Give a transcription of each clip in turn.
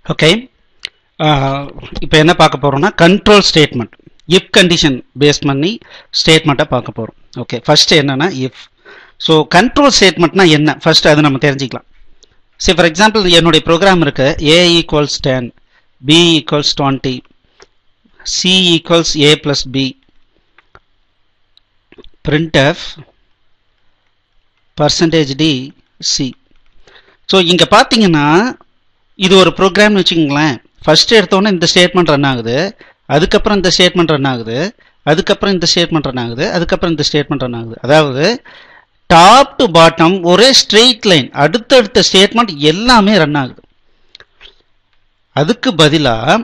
Okay, இப்போ என்ன பார்க்க போறோம்னா control statement. If condition base பண்ணி ஸ்டேட்மெண்ட்டை பார்க்க போறோம். ஓகே, ஃபர்ஸ்ட் என்னன்னா இஃப். ஸோ கண்ட்ரோல் ஸ்டேட்மெண்ட்னா என்ன, ஃபர்ஸ்ட் அது நம்ம தெரிஞ்சுக்கலாம். சரி, ஃபார் எக்ஸாம்பிள் என்னுடைய ப்ரோக்ராம் இருக்கு. a equals 10, b equals 20, c equals a plus b, printf %d c. So இங்க பார்த்தீங்கன்னா இது ஒரு ப்ரோக்ராம்னு வச்சுக்கோங்களேன். ஃபர்ஸ்ட் எடுத்தோன்னே இந்த ஸ்டேட்மெண்ட் ரன் ஆகுது, அதுக்கப்புறம் இந்த ஸ்டேட்மெண்ட் ரன் ஆகுது, அதுக்கப்புறம் இந்த ஸ்டேட்மெண்ட் ரன் ஆகுது, அதுக்கப்புறம் இந்த ஸ்டேட்மெண்ட் ரன் ஆகுது. அதாவது டாப் டு பாட்டம் ஒரே ஸ்ட்ரெயிட் லைன், அடுத்தடுத்த ஸ்டேட்மெண்ட் எல்லாமே ரன் ஆகுது. அதுக்கு பதிலாக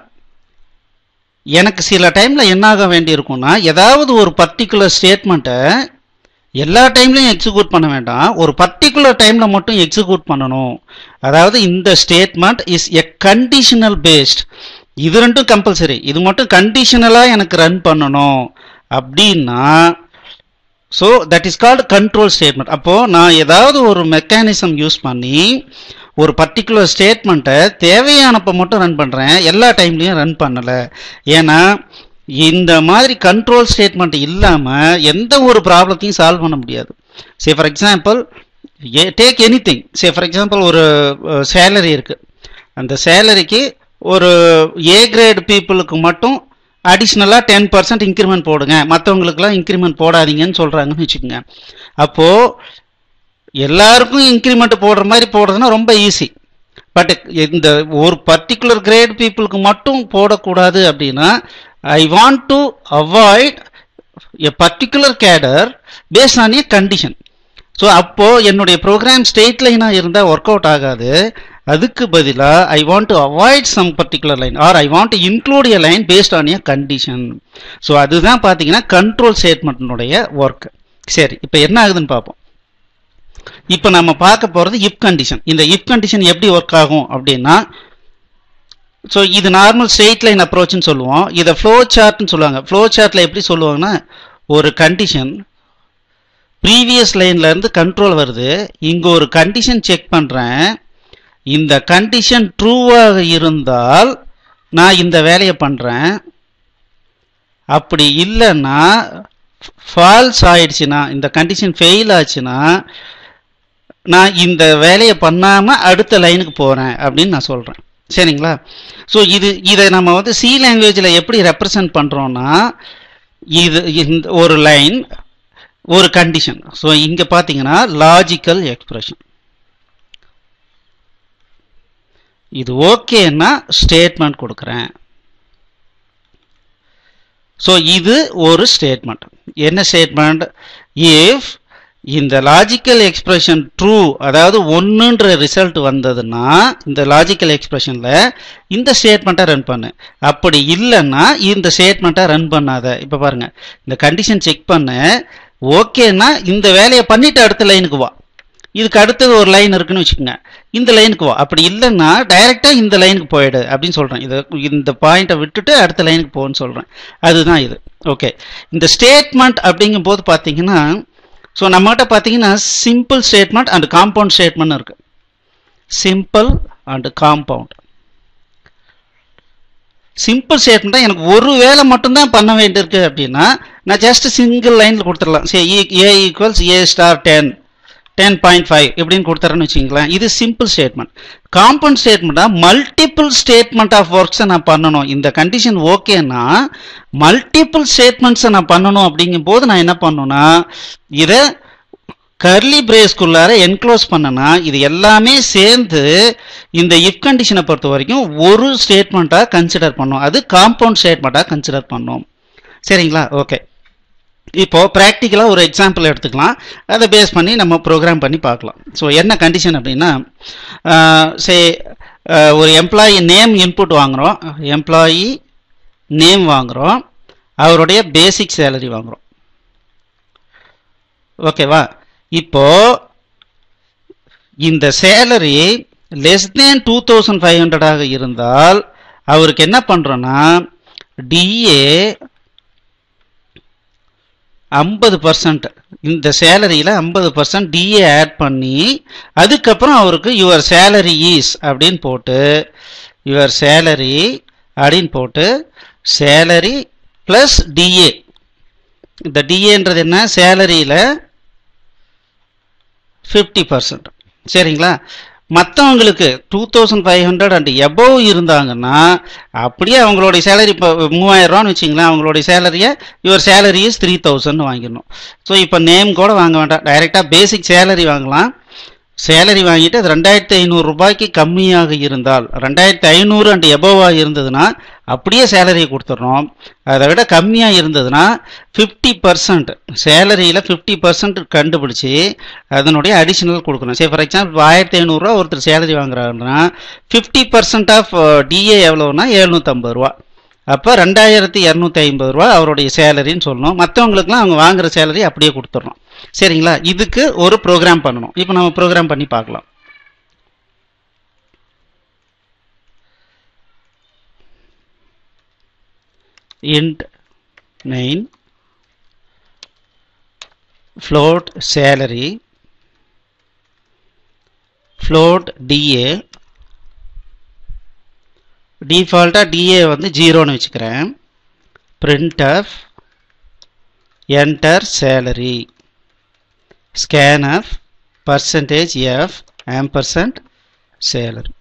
எனக்கு சில டைம்ல என்ன ஆக வேண்டி இருக்கும்னா, ஏதாவது ஒரு பர்டிகுலர் ஸ்டேட்மெண்ட்டை எல்லா டைம்லையும் எக்ஸிக்யூட் பண்ண வேண்டாம், ஒரு பர்டிகுலர் டைம்ல மட்டும் எக்ஸிக்யூட் பண்ணணும். அதாவது இந்த statement is a conditional based. இது ரெண்டும் கம்பல்சரி, இது மட்டும் கண்டிஷனலா எனக்கு ரன் பண்ணணும் அப்படின்னா so that is called control statement. அப்போ நான் ஏதாவது ஒரு மெக்கானிசம் யூஸ் பண்ணி ஒரு பர்டிகுலர் ஸ்டேட்மெண்ட்டை தேவையானப்போ மட்டும் ரன் பண்றேன், எல்லா டைம்லையும் ரன் பண்ணல. ஏன்னா இந்த மாதிரி கண்ட்ரோல் ஸ்டேட்மெண்ட் இல்லாம எந்த ஒரு ப்ராப்ளத்தையும் சால்வ் பண்ண முடியாது. Say for example take any thing. Say for example ஒரு சேலரி இருக்கு, அந்த சேலரிக்கு ஒரு ஏ கிரேட் பீப்புளுக்கு மட்டும் அடிஷ்னலாக 10% இன்க்ரிமெண்ட் போடுங்க, மற்றவங்களுக்குலாம் இன்க்ரிமெண்ட் போடாதீங்கன்னு சொல்றாங்கன்னு வச்சுக்கோங்க. அப்போ எல்லாருக்கும் இன்க்ரிமெண்ட் போடுற மாதிரி போடுறதுன்னா ரொம்ப ஈஸி. பட் இந்த ஒரு பர்டிகுலர் கிரேட் பீப்புளுக்கு மட்டும் போடக்கூடாது அப்படின்னா I want to avoid a particular cadre based on a condition. So அப்போ என்னுடைய ப்ரோக்ராம் ஸ்ட்ரெயிட் லைனாக இருந்தால் ஒர்க் அவுட் ஆகாது. அதுக்கு பதிலாக I want to avoid some particular line or I want to include a line based on a condition. So அதுதான் பார்த்தீங்கன்னா control ஸ்டேட்மெண்ட்னுடைய work. சரி, இப்போ என்ன ஆகுதுன்னு பார்ப்போம். இப்போ நம்ம பார்க்க போகிறது இஃப் கண்டிஷன். இந்த இஃப் கண்டிஷன் எப்படி ஒர்க் ஆகும் அப்படின்னா, ஸோ இது நார்மல் ஸ்ட்ரெயிட் லைன் அப்ரோச்னு சொல்லுவோம், இதை ஃப்ளோ சார்ட்னு சொல்லுவாங்க. ஃப்ளோ சார்ட்டில் எப்படி சொல்லுவாங்கன்னா, ஒரு கண்டிஷன் ப்ரீவியஸ் லைன்ல இருந்து கண்ட்ரோல் வருது, இங்கே ஒரு கண்டிஷன் செக் பண்ணுறேன், இந்த கண்டிஷன் ட்ரூவாக இருந்தால் நான் இந்த வேலையை பண்ணுறேன், அப்படி இல்லைன்னா ஃபால்ஸ் ஆயிடுச்சுன்னா, இந்த கண்டிஷன் ஃபெயில் ஆச்சுன்னா நான் இந்த வேலையை பண்ணாமல் அடுத்த லைனுக்கு போகிறேன் அப்படின்னு நான் சொல்கிறேன். சரிங்களா? ஸோ இதை நம்ம வந்து சி லாங்குவேஜில் எப்படி ரெப்ரசன்ட் பண்ணுறோன்னா, இந்த ஒரு லைன் ஒரு கண்டிஷன். ஸோ இங்கே பார்த்தீங்கன்னா லாஜிக்கல் எக்ஸ்பிரஷன், இது ஓகேன்னா ஸ்டேட்மெண்ட் கொடுக்குறேன். ஸோ இது ஒரு ஸ்டேட்மெண்ட். என்ன ஸ்டேட்மெண்ட்? இஃப் இந்த லாஜிக்கல் எக்ஸ்பிரஷன் ட்ரூ, அதாவது ஒன்றுன்ற ரிசல்ட் வந்ததுன்னா இந்த லாஜிக்கல் எக்ஸ்பிரஷன்ல இந்த ஸ்டேட்மெண்ட்டை ரன் பண்ணு, அப்படி இல்லைன்னா இந்த ஸ்டேட்மெண்ட்டை ரன் பண்ணாத. இப்போ பாருங்க, இந்த கண்டிஷன் செக் பண்ண ஓகேன்னா இந்த வேலையை பண்ணிட்டு அடுத்த லைனுக்கு வா, இதுக்கு அடுத்தது ஒரு லைன் இருக்குன்னு வச்சுக்கோங்க, இந்த லைனுக்கு வா, அப்படி இல்லைன்னா டைரக்டா இந்த லைனுக்கு போயிடு அப்படின்னு சொல்றேன். இந்த பாயிண்ட்டை விட்டுட்டு அடுத்த லைனுக்கு போன்னு சொல்றேன். அதுதான் இது. ஓகே, இந்த ஸ்டேட்மெண்ட் அப்படிங்கும் போது பார்த்தீங்கன்னா, ஸோ நம்மகிட்ட பார்த்தீங்கன்னா simple statement and compound statement இருக்கு. Simple and compound. Simple statement எனக்கு ஒரு வேலை மட்டும்தான் பண்ண வேண்டியிருக்கு அப்படின்னா நான் ஜஸ்ட் சிங்கிள் லைன்ல கொடுத்துடலாம். சரி, ஏ ஈக்குவல்ஸ் ஏ ஸ்டார் 10.5 இப்படின்னு கொடுத்துறேன்னு வச்சுங்களேன். இது சிம்பிள் ஸ்டேட்மெண்ட். காம்பவுண்ட் ஸ்டேட்மெண்ட்டா மல்டிபிள் ஸ்டேட்மெண்ட் ஆஃப் ஒர்க்ஸை நான் பண்ணணும். இந்த கண்டிஷன் ஓகேன்னா மல்டிபிள் ஸ்டேட்மெண்ட்ஸை நான் பண்ணணும். அப்படிங்கும் போது நான் என்ன பண்ணணும்னா, இதை கர்லி பிரேஸ்க்குள்ளார என்க்ளோஸ் பண்ணனா இது எல்லாமே சேர்ந்து இந்த இஃப் கண்டிஷனை பொறுத்த வரைக்கும் ஒரு ஸ்டேட்மெண்ட்டாக கன்சிடர் பண்ணும். அது காம்பவுண்ட் ஸ்டேட்மெண்ட்டாக கன்சிடர் பண்ணும். சரிங்களா? ஓகே, இப்போ ப்ராக்டிக்கலாக ஒரு எக்ஸாம்பிள் எடுத்துக்கலாம், அதை பேஸ் பண்ணி நம்ம ப்ரோக்ராம் பண்ணி பார்க்கலாம். ஸோ என்ன கண்டிஷன் அப்படின்னா, ஒரு எம்ப்ளாயி நேம் இன்புட் வாங்குகிறோம், எம்ப்ளாயி நேம் வாங்குகிறோம், அவருடைய பேசிக் சேலரி வாங்குகிறோம். ஓகேவா? இப்போ இந்த சேலரி லெஸ் தேன் 2500 இருந்தால் அவருக்கு என்ன பண்ணுறோன்னா, டிஏ 50%, இந்த சேலரியில் 50% டிஏ ஆட் பண்ணி அதுக்கப்புறம் அவருக்கு யுவர் சேலரி ஈஸ் அப்படின்னு போட்டு யுவர் சேலரி அப்படின்னு போட்டு சேலரி ப்ளஸ் டிஏ. இந்த டிஏன்றது என்ன? சேலரியில் 50%. சரிங்களா? மற்றவங்களுக்கு 2500 அண்ட் எபோவ் இருந்தாங்கன்னா அப்படியே அவங்களுடைய சேலரி இப்போ 3000 வச்சிங்களேன், அவங்களுடைய சேலரியை யுவர் சேலரி இஸ் 3000 வாங்கிடணும். ஸோ இப்போ நேம் கூட வாங்க வேண்டாம், டைரெக்டாக பேசிக் சேலரி வாங்கலாம். சேலரி வாங்கிட்டு அது 2500 ரூபாய்க்கு கம்மியாக இருந்தால், 2500 அண்ட் எபோவாக இருந்ததுன்னா அப்படியே சேலரியை கொடுத்துட்றோம். அதை விட கம்மியாக இருந்ததுன்னா 50%, சேலரியில் 50% கண்டுபிடிச்சி அதனுடைய அடிஷனல் கொடுக்கணும். சரி, ஃபார் எக்ஸாம்பிள் 1500 ரூபா ஒருத்தர் சேலரி வாங்குறாருன்னா 50% ஆஃப் டிஏ எவ்வளோன்னா 750 ரூபா. அப்போ 2250 ரூபா அவருடைய சேலரின்னு சொல்லணும். மற்றவங்களுக்குலாம் அவங்க வாங்குற சேலரி அப்படியே கொடுத்துட்றோம். சரிங்களா? இதுக்கு ஒரு ப்ரோக்ராம் பண்ணணும். இப்போ நம்ம ப்ரோக்ராம் பண்ணி பார்க்கலாம். int main float salary float DA, டிஃபால்ட்டாக DA வந்து 0ன்னு வச்சுக்கிறேன். printf enter salary scanf %f ampersand salary.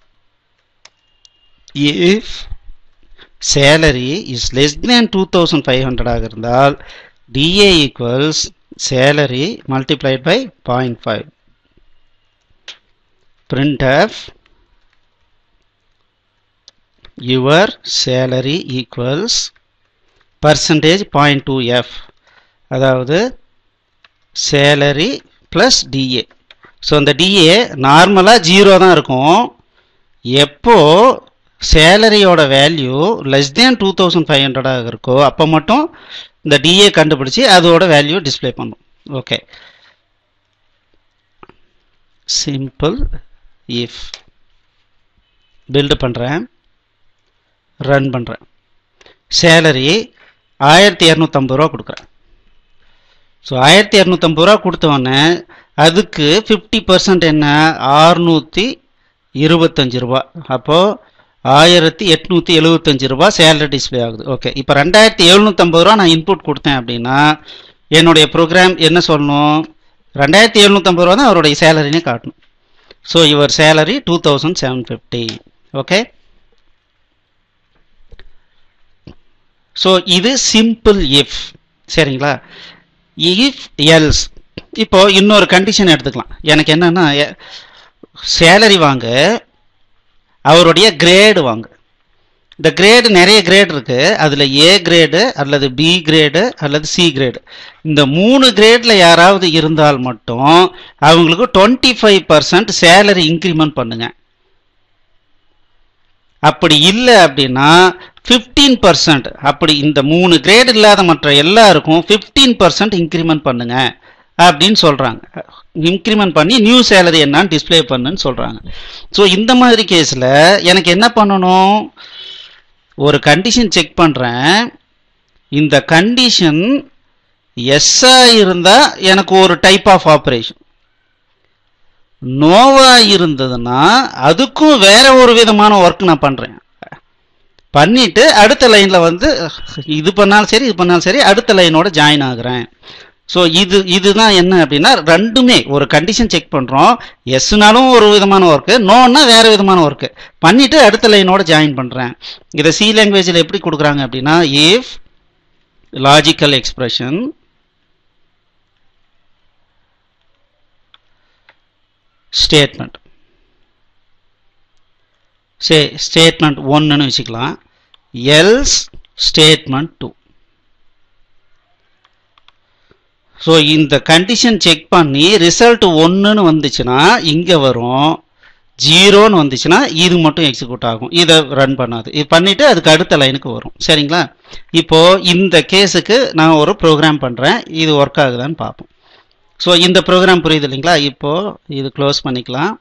if salary is less than 2500 ஆக இருந்தால் DA equals salary multiplied by 0.5. printf your salary equals %.2f, அதாவது சேலரி ப்ளஸ் டிஏ. ஸோ அந்த DA நார்மலாக 0 தான் இருக்கும். எப்போ சேலரியோட வேல்யூ லெஸ் தேன் 2500 இருக்கோ அப்போ மட்டும் இந்த டிஏ கண்டுபிடிச்சி அதோட வேல்யூ டிஸ்பிளே பண்ணும். ஓகே, சிம்பிள் இஃப் பில்டு பண்ணுறேன், ரன் பண்ணுறேன். சேலரி 1250 ரூபா கொடுக்குறேன். ஸோ 1250 ரூபா கொடுத்தோடனே அதுக்கு 50% என்ன? 625 ரூபா. அப்போது 1875 ரூபா சேலரி டிஸ்பிளே ஆகுது. ஓகே, இப்போ 2750 ரூபா நான் இன்புட் கொடுத்தேன் அப்படின்னா என்னுடைய ப்ரோக்ராம் என்ன சொல்லணும்? 2750 ரூபா தான் அவருடைய சேலரினே காட்டணும். So your salary 2750. Okay, so இது சிம்பிள் இஃப். சரிங்களா? If else. இப்போ இன்னொரு கண்டிஷன் எடுத்துக்கலாம். எனக்கு என்னன்னா சேலரி வாங்க, அவருடைய கிரேடு வாங்க. இந்த கிரேடு நிறைய கிரேடு இருக்கு. அதில் ஏ கிரேடு அல்லது பி கிரேடு அல்லது சி கிரேடு, இந்த 3 கிரேடில் யாராவது இருந்தால் மட்டும் அவங்களுக்கு 25% சேலரி இன்க்ரிமெண்ட் பண்ணுங்க. அப்படி இல்லை அப்படின்னா 15%, அப்படி இந்த 3 கிரேட் இல்லாத மற்ற எல்லாருக்கும் 15% இன்க்ரிமெண்ட் பண்ணுங்க அப்படின்னு சொல்றாங்க. இன்க்ரிமெண்ட் பண்ணி நியூ சேலரி என்னன்னு டிஸ்பிளே பண்ணுன்னு சொல்றாங்க. ஸோ இந்த மாதிரி கேஸில் எனக்கு என்ன பண்ணணும்? ஒரு கண்டிஷன் செக் பண்ணுறேன். இந்த கண்டிஷன் எஸ்ஸா இருந்தால் எனக்கு ஒரு டைப் ஆஃப் ஆப்ரேஷன், நோவா இருந்ததுன்னா அதுக்கும் வேற ஒரு விதமான ஒர்க் நான் பண்ணுறேன். பண்ணிட்டு அடுத்த லைனில் வந்து இது பண்ணாலும் சரி இது பண்ணாலும் சரி அடுத்த லைனோட ஜாயின் ஆகுறேன். ஸோ இதுதான் என்ன அப்படின்னா ரெண்டுமே ஒரு கண்டிஷன் செக் பண்ணுறோம். எஸ்னாலும் ஒரு விதமான ஒர்க்கு, நோன்னா வேறு விதமான ஒர்க்கு பண்ணிவிட்டு அடுத்த லைனோட ஜாயின் பண்ணுறேன். இதை சி லாங்குவேஜில் எப்படி கொடுக்குறாங்க அப்படின்னா if logical expression statement, statement 1ன்னு வச்சுக்கலாம், எல்ஸ் ஸ்டேட்மெண்ட் 2. ஸோ இந்த கண்டிஷன் செக் பண்ணி ரிசல்ட் 1ன்னு வந்துச்சுன்னா இங்கே வரும், 0ன்னு வந்துச்சுன்னா இது மட்டும் எக்ஸிக்யூட் ஆகும், இதை ரன் பண்ணாது. இது பண்ணிவிட்டு அதுக்கு அடுத்த லைனுக்கு வரும். சரிங்களா? இப்போது இந்த கேஸுக்கு நான் ஒரு ப்ரோக்ராம் பண்ணுறேன், இது ஒர்க் ஆகுதான்னு பார்ப்போம். ஸோ இந்த ப்ரோக்ராம் புரியுது இல்லைங்களா? இப்போது இது க்ளோஸ் பண்ணிக்கலாம்.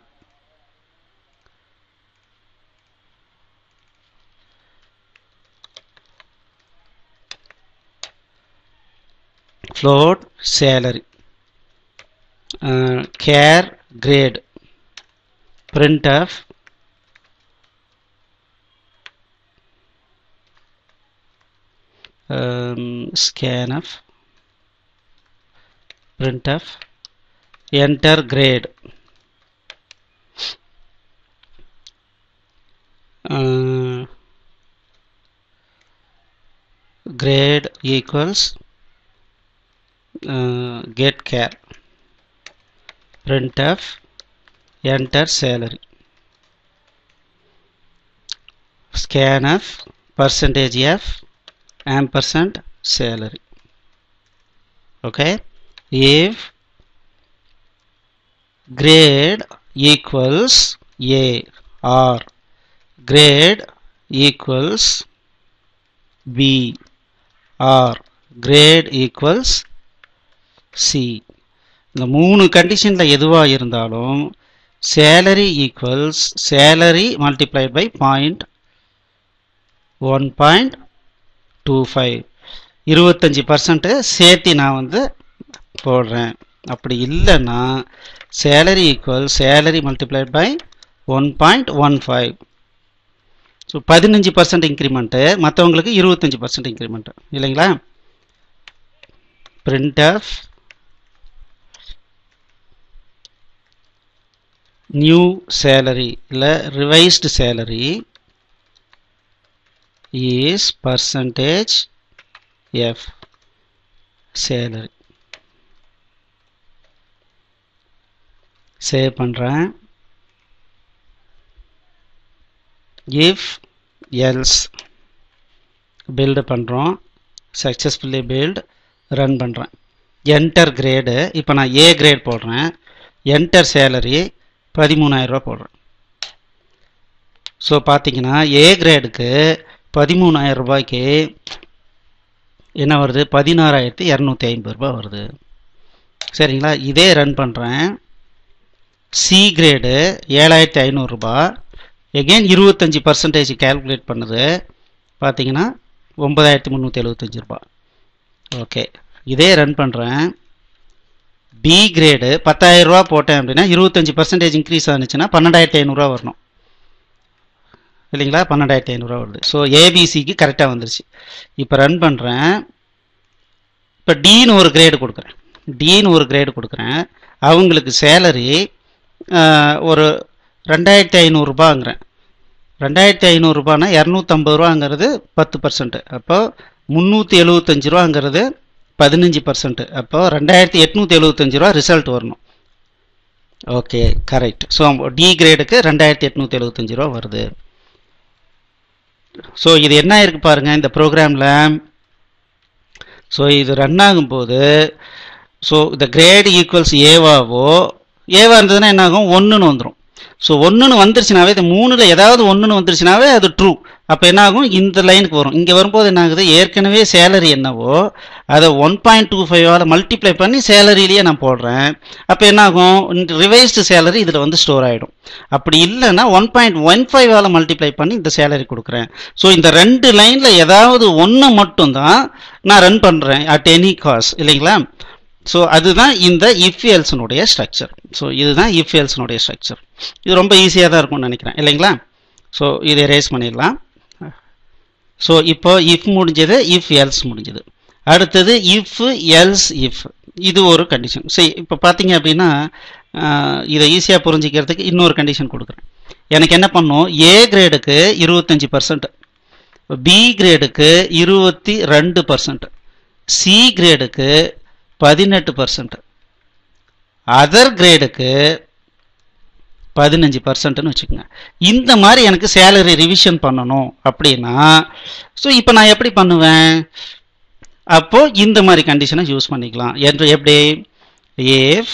float salary. Char grade. Printf scanf. Printf enter grade. Grade equals get char. Printf enter salary. Scanf percentage f ampersand salary. Okay, if grade equals a or grade equals b or grade equals c, இந்த மூணு கண்டிஷன்ல எதுவா இருந்தாலும் salary equals salary multiplied by 1.25 25% சேர்த்து நான் வந்து போடுறேன். அப்படி இல்லைன்னா salary equals salary multiplied by 1.15. So 15% increment, மற்றவங்களுக்கு 25% இன்க்ரிமெண்ட்டு இல்லைங்களா. printf new salary இல்லை revised salary is percentage f salary. Save பண்ணுறேன். if else build பண்ணுறோம், successfully build, run பண்ணுறேன். enter grade, இப்போ நான் a grade போடுறேன். enter salary 13,000 ரூபா போடுறேன். ஸோ பார்த்தீங்கன்னா a கிரேடுக்கு 13,000 ரூபாய்க்கு என்ன வருது, 16,250 ரூபாய் வருது. சரிங்களா. இதே ரன் பண்ணுறேன். சி கிரேடு 7,500 ரூபாய். எகெயின் 25% கால்குலேட் பண்ணுது. பார்த்தீங்கன்னா 9,375 ரூபாய். ஓகே, இதே ரன் பண்ணுறேன். பி கிரேடு 10,000 ரூபா போட்டேன் அப்படின்னா 25% இன்க்ரீஸ் ஆனிச்சுன்னா 12,500 ரூபா வரணும் இல்லைங்களா. 12,500 ரூபா வருது. ஸோ ஏபிசிக்கு கரெக்டாக வந்துருச்சு. இப்போ ரன் பண்ணுறேன். இப்போ டின்னு ஒரு கிரேடு கொடுக்குறேன். டின்னு ஒரு கிரேடு கொடுக்குறேன். அவங்களுக்கு சேலரி ஒரு 2,500 ரூபாங்கிறேன். 2,500 ரூபானா 250 ரூபாங்கிறது 10%. அப்போ 375 ரூபாங்கிறது 15%. அப்போ 2,875 ரூபா ரிசல்ட் வரணும். Okay, correct. ஸோ டி கிரேடுக்கு 2,875 ரூபா வருது. ஸோ இது என்ன இருக்கு பாருங்க இந்த ப்ரோக்ராமில். ஸோ இது ரன் ஆகும்போது ஸோ இந்த கிரேடு ஈக்குவல்ஸ் ஏவாவோ இருந்ததுன்னா என்ன ஆகும், 1ன்னு வந்துடும். ஸோ 1ன்னு வந்துருச்சுனாவே இந்த 3ல் ஏதாவது 1ன்னு வந்துருச்சுனாவே அது ட்ரூ. அப்போ என்ன ஆகும், இந்த லைனுக்கு வரும். இங்கே வரும்போது என்ன ஆகுது, ஏற்கனவே சேலரி என்னவோ அதை 1.25ஆல் மல்டிப்ளை பண்ணி சேலரியிலேயே நான் போடுறேன். அப்போ என்ன ஆகும், ரிவைஸ்டு சேலரி இதில் வந்து ஸ்டோர் ஆகிடும். அப்படி இல்லைன்னா 1.15ஆல் மல்டிப்ளை பண்ணி இந்த சேலரி கொடுக்குறேன். ஸோ இந்த 2 லைனில் ஏதாவது ஒன்று மட்டும்தான் நான் ரன் பண்ணுறேன் அட் எனி காஸ்ட் இல்லைங்களா. ஸோ அதுதான் இந்த இஃப் எல்ஸ்னுடைய ஸ்ட்ரக்சர். ஸோ இதுதான் இஃப் எல்ஸ்னுடைய ஸ்ட்ரக்சர். இது ரொம்ப ஈஸியாக தான் இருக்கும்னு நினைக்கிறேன் இல்லைங்களா. ஸோ இதை ரேஸ் பண்ணிடலாம். ஸோ இப்போ இஃப் முடிஞ்சது, இஃப் எல்ஸ் முடிஞ்சது. அடுத்தது இஃப் எல்ஸ் இஃப், இது ஒரு கண்டிஷன். சரி, இப்போ பார்த்தீங்க அப்படின்னா இதை ஈஸியாக புரிஞ்சிக்கிறதுக்கு இன்னொரு கண்டிஷன் கொடுக்குறேன். எனக்கு என்ன பண்ணும், ஏ கிரேடுக்கு 25%, பி கிரேடுக்கு 22%, சி கிரேடுக்கு 18%, அதர் கிரேடுக்கு 15%ன்னு வச்சுக்கோங்க. இந்த மாதிரி எனக்கு சேலரி ரிவிஷன் பண்ணணும் அப்படின்னா ஸோ இப்போ நான் எப்படி பண்ணுவேன், அப்போ இந்த மாதிரி கண்டிஷனை யூஸ் பண்ணிக்கலாம். என்று எப்படி, ஏஃப்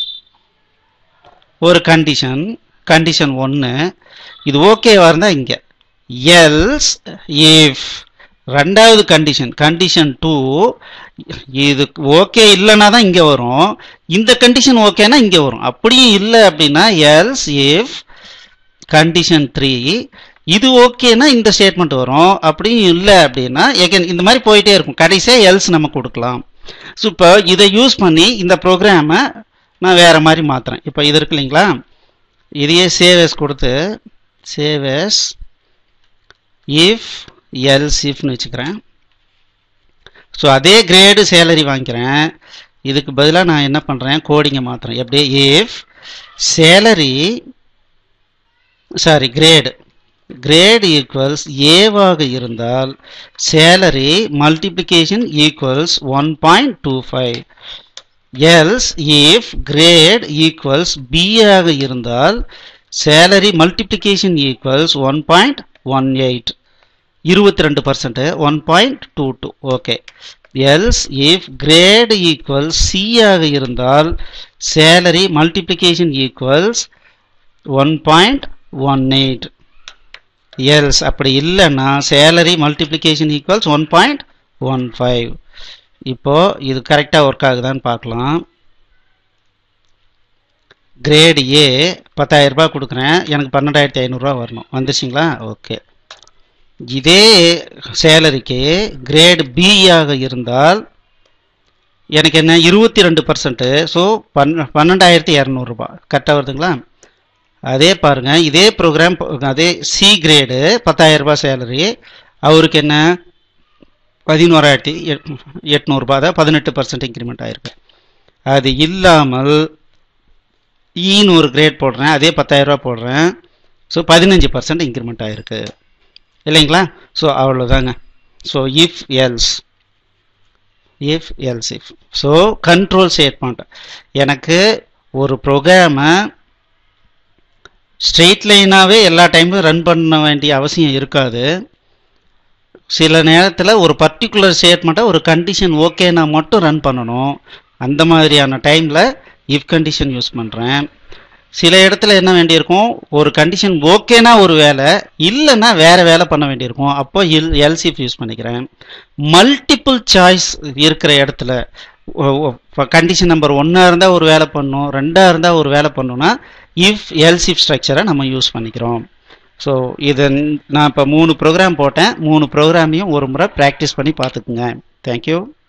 ஒரு கண்டிஷன் 1 இது ஓகேவா இருந்தால் இங்கே, எல்ஸ் இஃப் ரெண்டாவது கண்டிஷன் 2 இது ஓகே இல்லைன்னா தான் இங்கே வரும். இந்த கண்டிஷன் ஓகேனா இங்கே வரும். அப்படியும் இல்லை அப்படின்னா எல்ஸ் இஃப் கண்டிஷன் 3 இது ஓகேனா இந்த ஸ்டேட்மெண்ட் வரும். அப்படியும் இல்லை அப்படின்னா எகன் இந்த மாதிரி போயிட்டே இருக்கும். கடைசியாக எல்ஸ் நம்ம கொடுக்கலாம். ஸோ இப்போ இதை யூஸ் பண்ணி இந்த ப்ரோக்ராமை நான் வேறு மாதிரி மாற்றுறேன். இப்போ இது இருக்கு இல்லைங்களா, இதையே சேவ் கொடுத்து சேவ் எஸ் இஃப் எல்ஸ் இஃப்னு வச்சுக்கிறேன். ஸோ அதே கிரேடு சேலரி வாங்கிக்கிறேன். இதுக்கு பதிலாக நான் என்ன பண்ணுறேன், கோடிங்கை மாற்றுறேன். எப்படி, இஃப் சேலரி கிரேடு ஈக்குவல்ஸ் ஏவாக இருந்தால் salary multiplication equals 1.25. Else if grade equals B ஆக இருந்தால் salary multiplication equals 1.18. 22%, 1.22. Okay. Else if grade equals C ஆக இருந்தால் சேலரி மல்டிப்ளிகேஷன் ஈக்குவல்ஸ் 1.18. எல்ஸ் அப்படி இல்லைன்னா சேலரி மல்டிப்ளிகேஷன் ஈக்குவல்ஸ் 1.15. இப்போ இது கரெக்டாக ஒர்க் ஆகுதான்னு பார்க்கலாம். கிரேடு ஏ 10,000 ரூபாய் கொடுக்குறேன், எனக்கு 12,500 ரூபா வரணும். வந்துருச்சிங்களா? ஓகே. இதே சேலரிக்கு கிரேடு பி ஆக இருந்தால் எனக்கு என்ன 22%, ஸோ 12,200 ரூபாய் கரெக்டாக வருதுங்களா? அதே பாருங்க, இதே ப்ரோக்ராம் அதே சி கிரேடு 10,000 ரூபாய் சேலரி, அவருக்கு என்ன 11,800 ரூபாய் தான், 18% இன்க்ரிமெண்ட் ஆயிருக்கு. அது இல்லாமல் ஈன்னு ஒரு கிரேட் போடுறேன், அதே 10,000 ரூபாய் போடுறேன், ஸோ 15% இன்க்ரிமெண்ட் ஆயிருக்கு இல்லைங்களா? ஸோ அவ்வளோதாங்க. So if else so control statement. எனக்கு ஒரு ப்ரோக்ராமை ஸ்ட்ரெயிட் லைனாகவே எல்லா டைமும் ரன் பண்ண வேண்டிய அவசியம் இருக்காது. சில நேரத்தில் ஒரு பர்டிகுலர் ஸ்டேட்மெண்ட்டை ஒரு கண்டிஷன் ஓகேனா மட்டும் ரன் பண்ணணும். அந்த மாதிரியான டைமில் இஃப் கண்டிஷன் யூஸ் பண்ணுறேன். சில இடத்துல என்ன வேண்டியிருக்கும், ஒரு கண்டிஷன் ஓகேனா ஒரு வேலை, இல்லைன்னா வேறு வேலை பண்ண வேண்டியிருக்கும். அப்போ எல்ஸ் இஃப் யூஸ் பண்ணிக்கிறேன். மல்டிபிள் சாய்ஸ் இருக்கிற இடத்துல கண்டிஷன் நம்பர் 1 இருந்தால் ஒரு வேலை பண்ணணும், 2 இருந்தால் ஒரு வேலை பண்ணணும்னா இஃப் எல்ஸ் இஃப் ஸ்ட்ரக்சரை நம்ம யூஸ் பண்ணிக்கிறோம். ஸோ இதை நான் இப்போ 3 ப்ரோக்ராம் போட்டேன். 3 ப்ரோக்ராமையும் ஒரு முறை ப்ராக்டிஸ் பண்ணி பார்த்துக்குங்க. தேங்க்யூ.